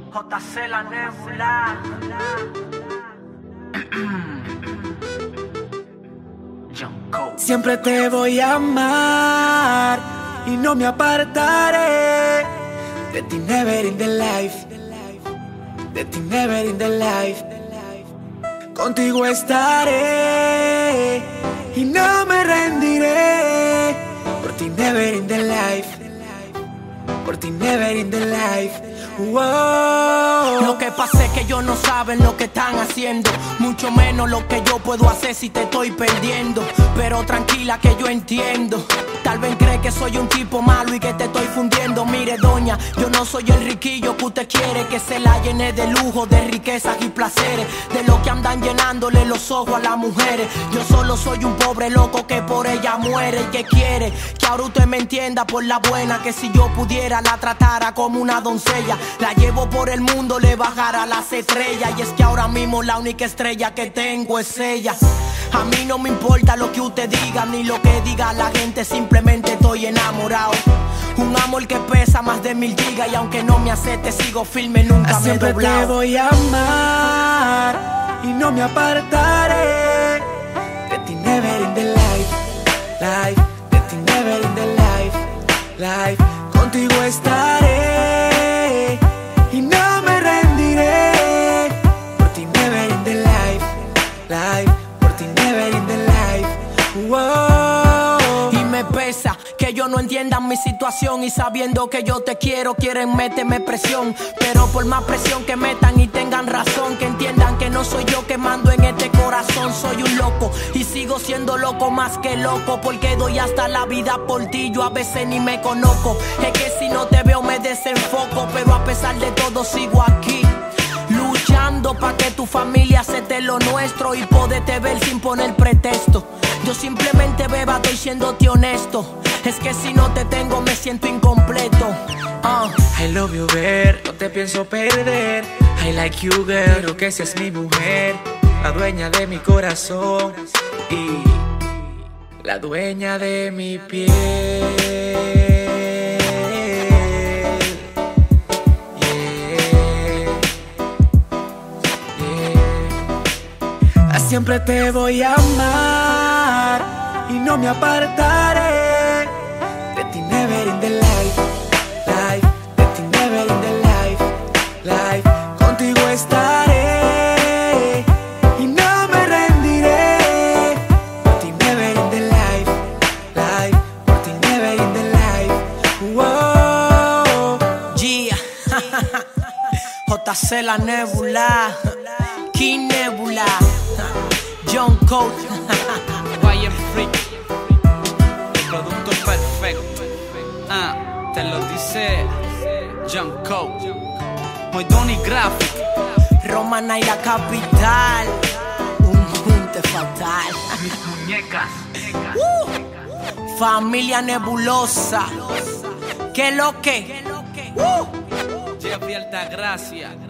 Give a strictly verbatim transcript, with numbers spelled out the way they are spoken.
J C la Nebula. Siempre te voy a amar y no me apartaré de ti, never in the life, de ti, never in the life. Contigo estaré y no me rendiré, por ti, never in the life, por ti, never in the life. Wow. Lo que pasa es que ellos no saben lo que están haciendo, mucho menos lo que yo puedo hacer si te estoy perdiendo. Pero tranquila que yo entiendo, tal vez cree que soy un tipo malo y que te estoy fundiendo. Mire doña, yo no soy el riquillo que usted quiere, que se la llene de lujo, de riquezas y placeres, de lo que andan llenándole los ojos a las mujeres. Yo solo soy un pobre loco que por ella muere y que quiere que ahora usted me entienda por la buena, que si yo pudiera la tratara como una doncella, la llevo por el mundo, le bajara las estrellas. Y es que ahora mismo la única estrella que tengo es ella. A mí no me importa lo que usted diga, ni lo que diga la gente, simplemente estoy enamorado. Un amor que pesa más de mil gigas y aunque no me acepte sigo firme, nunca me he doblado. Siempre te voy a amar y no me apartaré de ti, never in the life, life, de ti, never in the life, life. Contigo estaré y no me rendiré, por ti, never in the life, life, por ti, never in the life. Wow. Y me pesa que ellos no entiendan mi situación y sabiendo que yo te quiero quieren meterme presión. Pero por más presión que metan y tengan razón, que entiendan que no soy yo que mando en este corazón. Soy un loco y sigo siendo loco más que loco, porque doy hasta la vida por ti, yo a veces ni me conozco. Es que si no te veo me desenfoco, pero a pesar de todo sigo aquí, luchando pa' que tu familia acepte lo nuestro y poderte ver sin poner pretexto. Yo simplemente beba, estoy siéndote honesto, es que si no te tengo me siento incompleto. uh. I love you, girl, no te pienso perder. I like you, girl, quiero que seas mi mujer, la dueña de mi corazón y la dueña de mi piel. Yeah, yeah. Siempre te voy a amar y no me apartaré de ti, never in the life, life, de ti, never in the life, life. Contigo estaré y no me rendiré, por ti, never in the life, life, por ti, never in the life. Wow. Yeah. J C la Nebula, King Nebula, John Cole. Vayan Freak, el producto perfecto. Ah, te lo dice John Cole. Muy Donny Graphic, Romana y la capital, un junte fatal. mis muñecas. uh, Familia nebulosa, ¿qué lo que? Uh. Jeff y Altagracia.